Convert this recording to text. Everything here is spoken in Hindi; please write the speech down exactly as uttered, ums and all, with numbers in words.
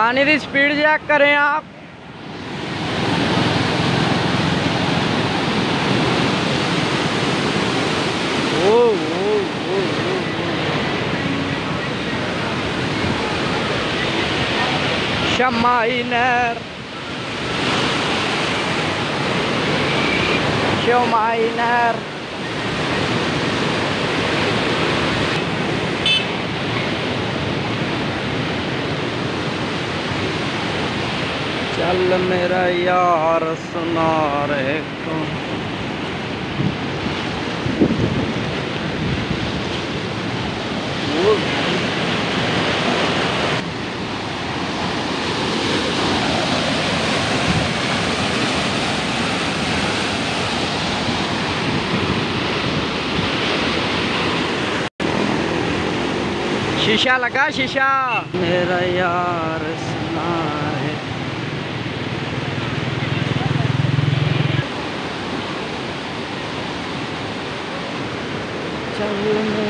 पानी की स्पीड चेक करें आप। ओ, ओ, ओ, ओ, शमाई नहर, शमाई नहर। चल मेरा यार सुना रे को। शीशा लगा शीशा। मेरा यार सुना रे। चल